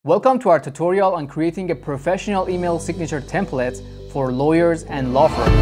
Welcome to our tutorial on creating a professional email signature template for lawyers and law firms.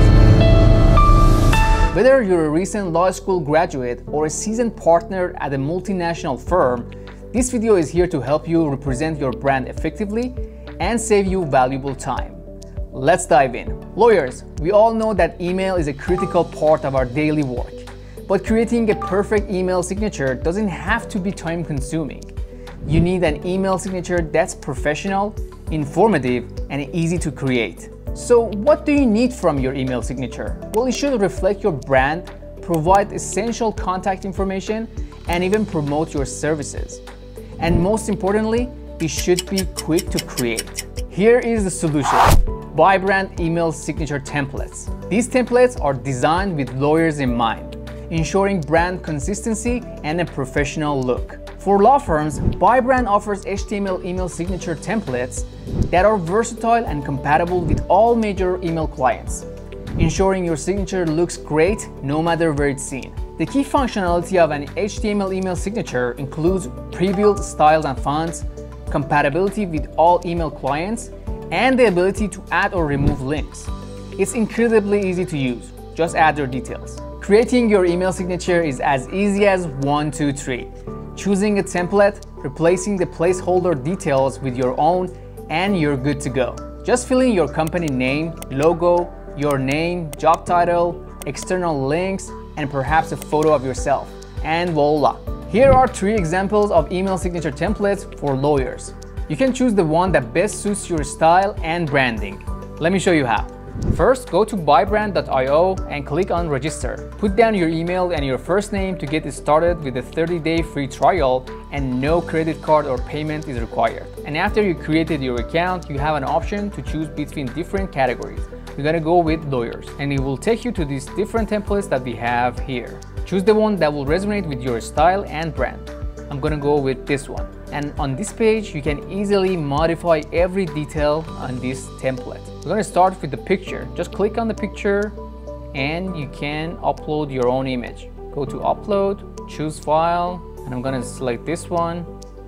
Whether you're a recent law school graduate or a seasoned partner at a multinational firm, this video is here to help you represent your brand effectively and save you valuable time. Let's dive in. Lawyers, we all know that email is a critical part of our daily work, but creating a perfect email signature doesn't have to be time-consuming. You need an email signature that's professional, informative, and easy to create. So what do you need from your email signature? Well, it should reflect your brand, provide essential contact information, and even promote your services. And most importantly, it should be quick to create. Here is the solution. Buy brand email signature templates. These templates are designed with lawyers in mind, ensuring brand consistency and a professional look. For law firms, BuyBrand offers HTML email signature templates that are versatile and compatible with all major email clients, ensuring your signature looks great no matter where it's seen. The key functionality of an HTML email signature includes pre-built styles and fonts, compatibility with all email clients, and the ability to add or remove links. It's incredibly easy to use. Just add your details. Creating your email signature is as easy as 1, 2, 3. Choosing a template, replacing the placeholder details with your own, and you're good to go. Just fill in your company name, logo, your name, job title, external links, and perhaps a photo of yourself. And voila! Here are 3 examples of email signature templates for lawyers. You can choose the one that best suits your style and branding. Let me show you how. First, go to buybrand.io and click on register. Put down your email and your first name to get started with a 30-day free trial, and no credit card or payment is required. And after you created your account, you have an option to choose between different categories. We're gonna go with lawyers, and it will take you to these different templates that we have here. Choose the one that will resonate with your style and brand. I'm gonna go with this one. And on this page, you can easily modify every detail on this template. We're gonna start with the picture. Just click on the picture and you can upload your own image. Go to upload, choose file, and I'm gonna select this one.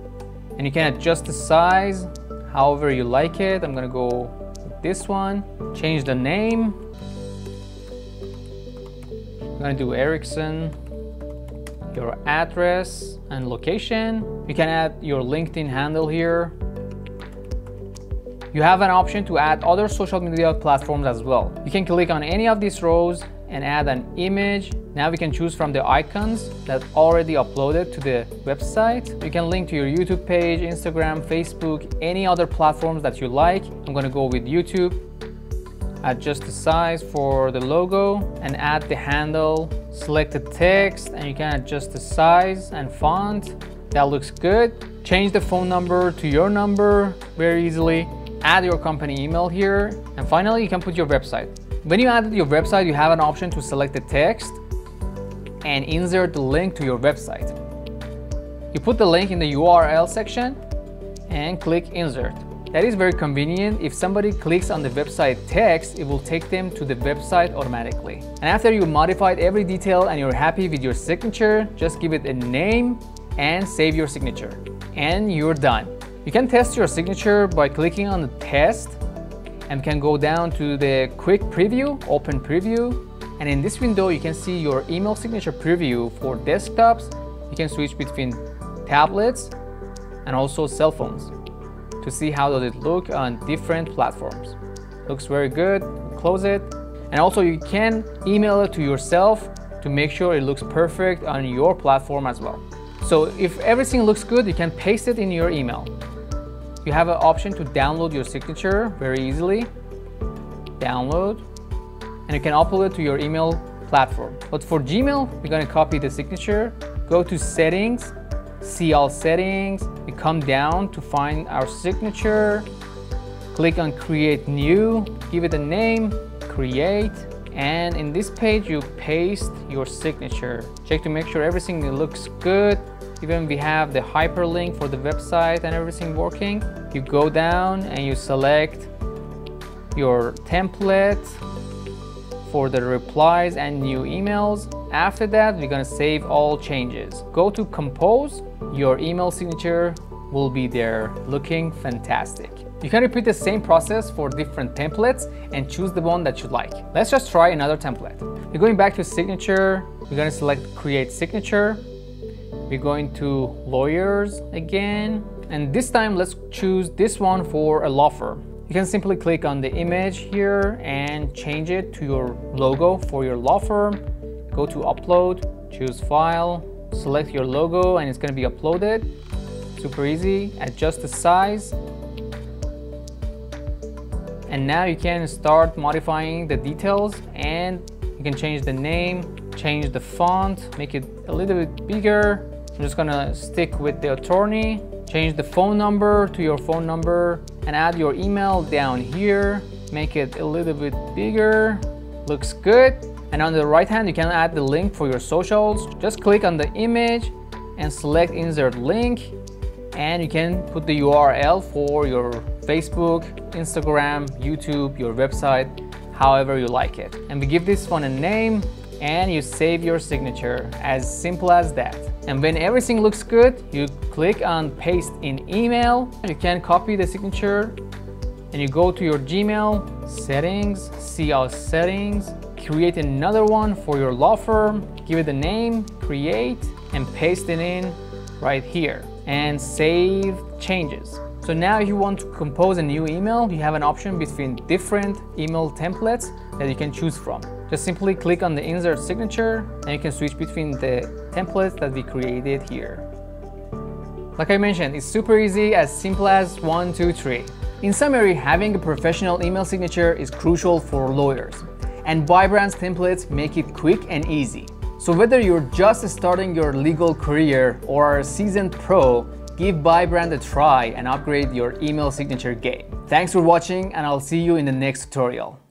And you can adjust the size however you like it. I'm gonna go with this one. Change the name. I'm gonna do Erickson. Your address and location. You can add your LinkedIn handle here. You have an option to add other social media platforms as well. You can click on any of these rows and add an image. Now we can choose from the icons that already uploaded to the website. You can link to your YouTube page, Instagram, Facebook, any other platforms that you like. I'm gonna go with YouTube. Adjust the size for the logo and add the handle. Select the text and you can adjust the size and font. That looks good. Change the phone number to your number very easily. Add your company email here. And finally, you can put your website. When you added your website, you have an option to select the text and insert the link to your website. You put the link in the URL section and click insert. That is very convenient. If somebody clicks on the website text, it will take them to the website automatically. And after you modified every detail and you're happy with your signature, just give it a name and save your signature. And you're done. You can test your signature by clicking on the test and can go down to the quick preview, open preview. And in this window, you can see your email signature preview for desktops. You can switch between tablets and also cell phones to see how does it look on different platforms. Looks very good. Close it. And also you can email it to yourself to make sure it looks perfect on your platform as well. So if everything looks good, you can paste it in your email. You have an option to download your signature very easily. Download. And you can upload it to your email platform. But for Gmail, we're gonna copy the signature. Go to settings. See all settings. We come down to find our signature. Click on create new, give it a name, create, and in this page you paste your signature. Check to make sure everything looks good. Even we have the hyperlink for the website and everything working. You go down and you select your template for the replies and new emails. After that, we're gonna save all changes. Go to compose your email signature will be there looking fantastic. You can repeat the same process for different templates and choose the one that you like. Let's just try another template. We're going back to signature. We're going to select create signature. We're going to lawyers again. And this time let's choose this one for a law firm. You can simply click on the image here and change it to your logo for your law firm. Go to upload, choose file, select your logo, and it's going to be uploaded. Super easy. Adjust the size. And now you can start modifying the details, and you can change the name, change the font, make it a little bit bigger. I'm just gonna stick with the attorney. Change the phone number to your phone number and add your email down here. Make it a little bit bigger. Looks good. And on the right hand, you can add the link for your socials. Just click on the image and select insert link. And you can put the URL for your Facebook, Instagram, YouTube, your website, however you like it. And we give this one a name and you save your signature. As simple as that. And when everything looks good, you click on paste in email. You can copy the signature and you go to your Gmail, settings, see all settings, create another one for your law firm, give it a name, create, and paste it in right here and save changes. So now if you want to compose a new email, you have an option between different email templates that you can choose from. Just simply click on the insert signature and you can switch between the templates that we created here. Like I mentioned, it's super easy, as simple as 1, 2, 3. In summary, having a professional email signature is crucial for lawyers, and Vibrant's templates make it quick and easy. So whether you're just starting your legal career or are a seasoned pro, give Vibrant a try and upgrade your email signature game. Thanks for watching, and I'll see you in the next tutorial.